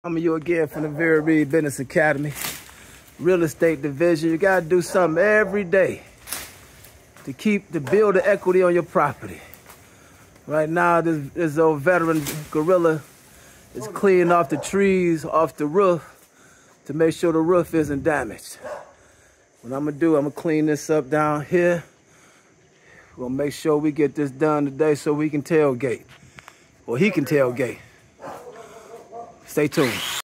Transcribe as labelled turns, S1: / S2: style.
S1: I'm you again from the Vera Reed Business Academy, real estate division. You gotta do something every day to build the equity on your property. Right now, this old veteran gorilla is cleaning off the trees off the roof to make sure the roof isn't damaged. What I'm gonna clean this up down here. We're gonna make sure we get this done today so we can tailgate, or he can tailgate. Stay tuned.